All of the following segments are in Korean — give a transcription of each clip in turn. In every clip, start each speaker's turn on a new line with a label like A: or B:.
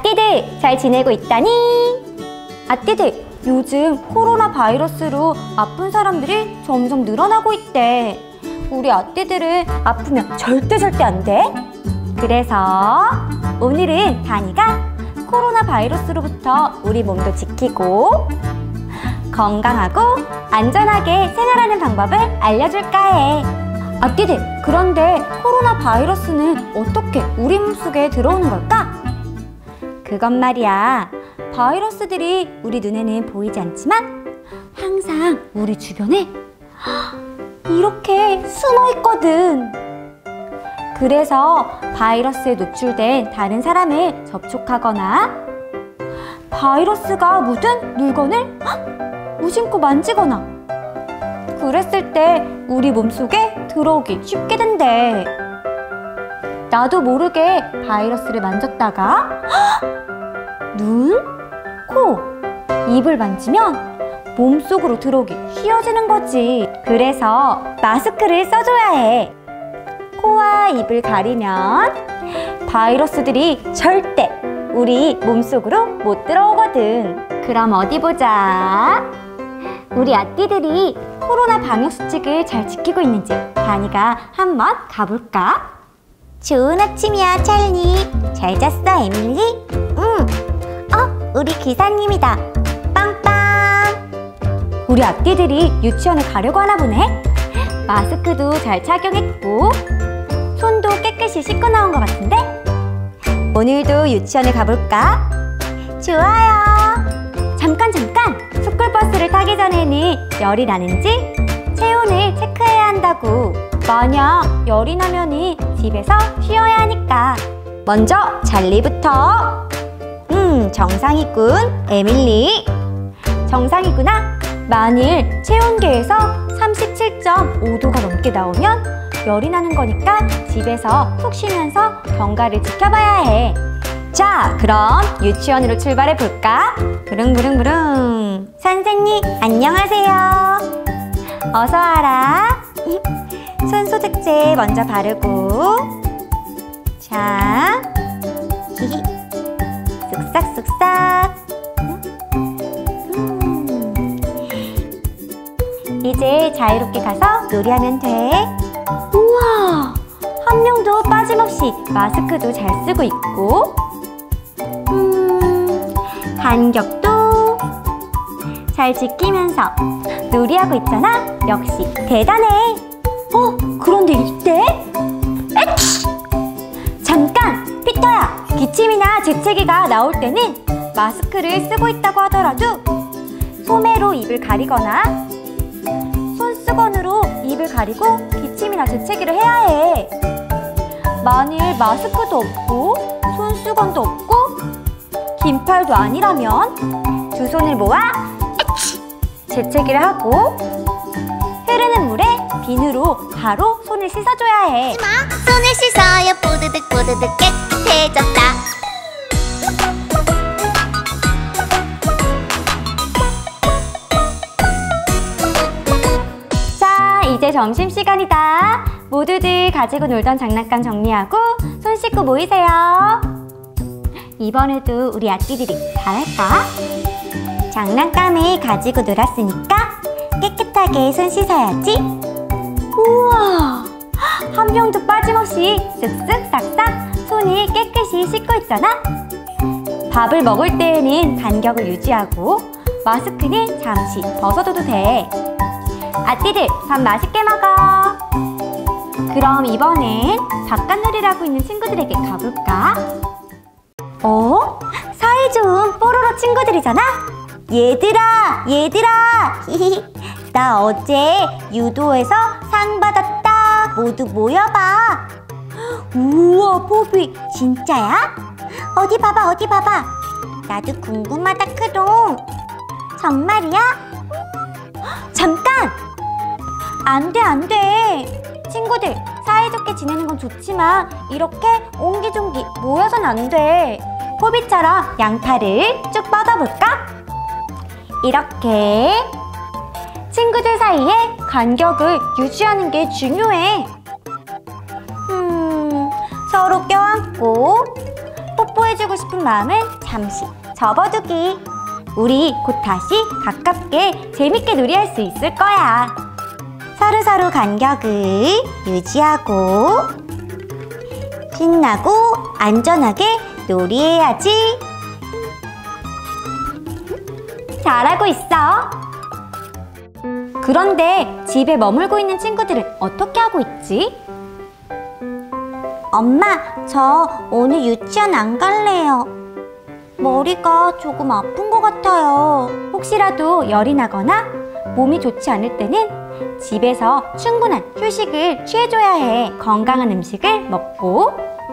A: 아띠들 잘 지내고 있다니? 아띠들, 요즘 코로나 바이러스로 아픈 사람들이 점점 늘어나고 있대. 우리 아띠들은 아프면 절대 안 돼. 그래서 오늘은 다니가 코로나 바이러스로부터 우리 몸도 지키고 건강하고 안전하게 생활하는 방법을 알려줄까 해. 아띠들, 그런데 코로나 바이러스는 어떻게 우리 몸속에 들어오는 걸까? 그건 말이야, 바이러스들이 우리 눈에는 보이지 않지만 항상 우리 주변에 이렇게 숨어 있거든. 그래서 바이러스에 노출된 다른 사람을 접촉하거나 바이러스가 묻은 물건을 무심코 만지거나 그랬을 때 우리 몸속에 들어오기 쉽게 된대. 나도 모르게 바이러스를 만졌다가 눈, 코, 입을 만지면 몸속으로 들어오기 쉬워지는 거지. 그래서 마스크를 써줘야 해. 코와 입을 가리면 바이러스들이 절대 우리 몸속으로 못 들어오거든. 그럼 어디 보자. 우리 아띠들이 코로나 방역 수칙을 잘 지키고 있는지 다니가 한번 가볼까? 좋은 아침이야, 찰리. 잘 잤어, 에밀리? 응. 우리 기사님이다. 빵빵. 우리 아띠들이 유치원에 가려고 하나 보네. 마스크도 잘 착용했고 손도 깨끗이 씻고 나온 것 같은데? 오늘도 유치원에 가볼까? 좋아요. 잠깐! 스쿨버스를 타기 전에는 열이 나는지 체온을 체크해야 한다고. 만약 열이 나면 집에서 쉬어야 하니까. 먼저 찰리부터. 정상이군, 에밀리. 정상이구나. 만일 체온계에서 37.5도가 넘게 나오면 열이 나는 거니까 집에서 푹 쉬면서 경과를 지켜봐야 해. 자, 그럼 유치원으로 출발해 볼까? 부릉부릉부릉. 선생님, 안녕하세요. 어서 와라. 손 소독제 먼저 바르고. 자, 쓱싹쓱싹. 이제 자유롭게 가서 놀이하면 돼. 우와! 한 명도 빠짐없이 마스크도 잘 쓰고 있고 간격도 잘 지키면서 놀이하고 있잖아. 역시 대단해. 그런데 이때? 에치! 잠깐! 피터야! 기침이나 재채기가 나올 때는 마스크를 쓰고 있다고 하더라도 소매로 입을 가리거나 손수건으로 입을 가리고 기침이나 재채기를 해야 해. 만일 마스크도 없고 손수건도 없고 긴팔도 아니라면 두 손을 모아 재채기를 하고 흐르는 물에 비누로 바로 손을 씻어줘야 해.
B: 손을 씻어야 뽀드득 깨끗해졌다.
A: 자, 이제 점심시간이다. 모두들 가지고 놀던 장난감 정리하고 손 씻고 모이세요. 이번에도 우리 아띠들이 잘할까? 장난감을 가지고 놀았으니까 깨끗하게 손 씻어야지. 우와! 한 명도 빠짐없이 쓱쓱 싹싹 손을 깨끗이 씻고 있잖아. 밥을 먹을 때에는 간격을 유지하고 마스크는 잠시 벗어둬도 돼. 아띠들, 밥 맛있게 먹어. 그럼 이번엔 바깥놀이를 하고 있는 친구들에게 가볼까? 사이좋은 뽀로로 친구들이잖아? 얘들아! 나 어제 유도에서 상 받았다. 모두 모여봐. 우와, 포비 진짜야? 어디 봐봐. 나도 궁금하다, 크롱. 정말이야? 잠깐! 안 돼. 친구들, 사이좋게 지내는 건 좋지만 이렇게 옹기종기 모여선 안 돼. 포비처럼 양팔을 쭉 뻗어볼까? 이렇게 친구들 사이에 간격을 유지하는 게 중요해. 서로 껴안고 위로해주고 싶은 마음은 잠시 접어두기. 우리 곧 다시 가깝게 재밌게 놀이할 수 있을 거야. 서로서로 간격을 유지하고 신나고 안전하게 놀이해야지. 잘하고 있어. 그런데 집에 머물고 있는 친구들은 어떻게 하고 있지? 엄마, 저 오늘 유치원 안 갈래요. 머리가 조금 아픈 것 같아요. 혹시라도 열이 나거나 몸이 좋지 않을 때는 집에서 충분한 휴식을 취해줘야 해. 건강한 음식을 먹고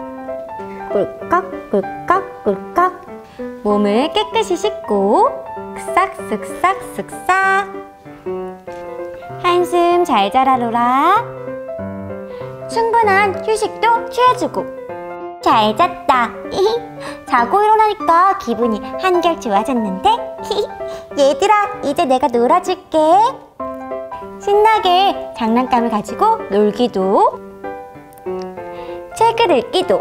A: 꿀꺽 꿀꺽 꿀꺽 몸을 깨끗이 씻고 쓱싹 쓱싹 한숨 잘 자라 로라. 충분한 휴식도 취해주고. 잘 잤다. 자고 일어나니까 기분이 한결 좋아졌는데? 얘들아, 이제 내가 놀아줄게. 신나게 장난감을 가지고 놀기도 책을 읽기도.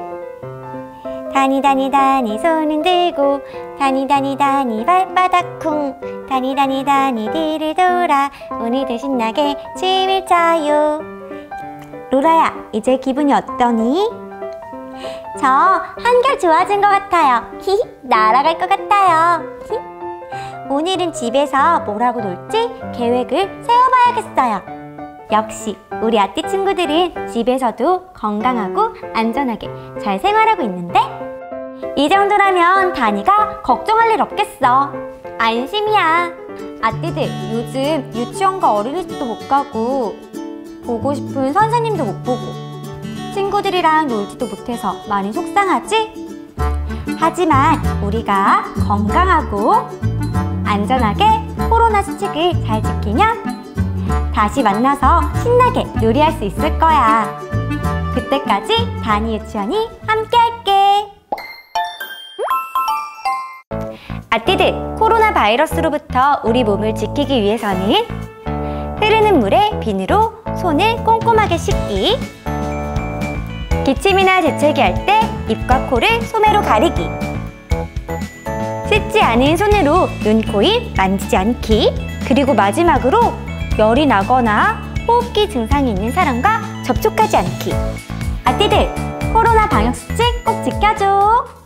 A: 다니 손 흔들고 다니 발바닥 쿵 다니 뒤를 돌아 오늘도 신나게 춤을 춰요. 로라야, 이제 기분이 어떠니? 저 한결 좋아진 것 같아요. 날아갈 것 같아요. 오늘은 집에서 뭘 하고 놀지 계획을 세워봐야겠어요. 역시 우리 아띠 친구들은 집에서도 건강하고 안전하게 잘 생활하고 있는데? 이 정도라면 다니가 걱정할 일 없겠어. 안심이야. 아띠들, 요즘 유치원과 어린이집도 못 가고 보고 싶은 선생님도 못 보고 친구들이랑 놀지도 못해서 많이 속상하지? 하지만 우리가 건강하고 안전하게 코로나 수칙을 잘 지키면 다시 만나서 신나게 놀이할 수 있을 거야. 그때까지 다니 유치원이 함께할게. 아띠들, 코로나 바이러스로부터 우리 몸을 지키기 위해서는 흐르는 물에 비누로 손을 꼼꼼하게 씻기, 기침이나 재채기 할 때 입과 코를 소매로 가리기, 씻지 않은 손으로 눈, 코, 입 만지지 않기, 그리고 마지막으로 열이 나거나 호흡기 증상이 있는 사람과 접촉하지 않기. 아띠들, 코로나 방역 수칙 꼭 지켜줘.